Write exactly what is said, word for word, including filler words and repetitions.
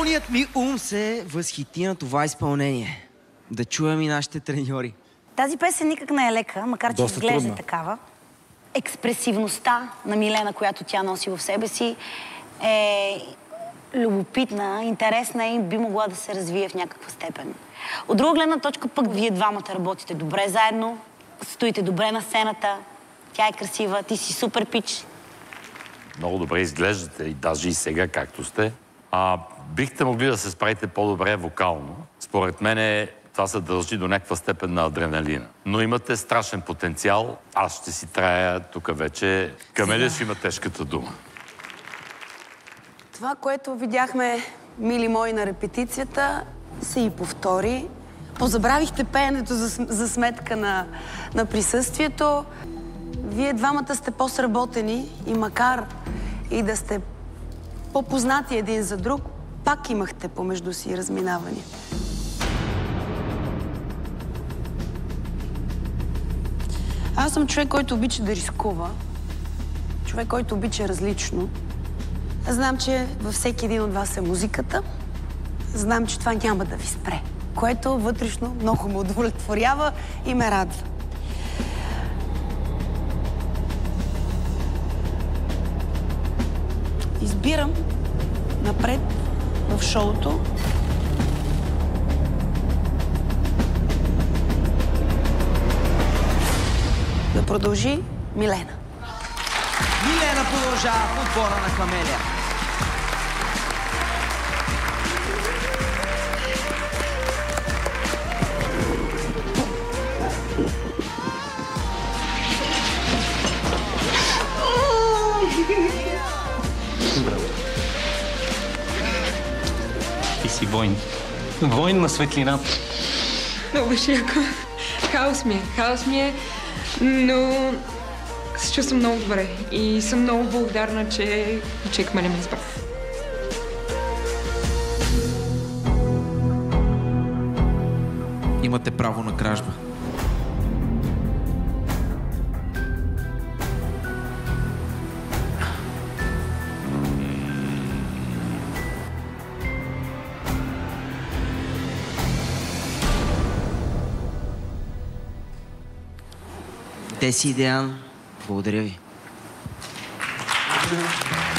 Болният ми ум се възхити на това изпълнение. Да чуем и нашите треньори. Тази песен никак не е лека, макар че изглежда трудна. такава. Експресивността на Милена, която тя носи в себе си, е любопитна, интересна и би могла да се развие в някаква степен. От друга гледна точка пък вие двамата работите добре заедно, стоите добре на сцената, тя е красива, ти си супер пич. Много добре изглеждате и даже и сега както сте. А бихте могли да се справите по-добре вокално. Според мен това се дължи до някаква степен на адреналина. Но имате страшен потенциал. Аз ще си трая тук вече. Камелия ще има тежката дума. Това, което видяхме, мили мои, на репетицията, се и повтори. Позабравихте пеенето за, за сметка на, на присъствието. Вие двамата сте по-сработени и макар и да сте по-познати един за друг, пак имахте помежду си разминавания. Аз съм човек, който обича да рискува. Човек, който обича различно. Знам, че във всеки един от вас е музиката. Знам, че това няма да ви спре. Което вътрешно много ме удовлетворява и ме радва. Избирам напред в шоуто да продължи Милена. Милена продължава в отбора на Камелия. Ти си войн. Войн на светлината. Много беше яко. Хаос ми е, хаос ми е, но се чувствам много добре и съм много благодарна, че, че Камелия ме избра. Имате право на кражба. Теси и Деян, благодаря ви.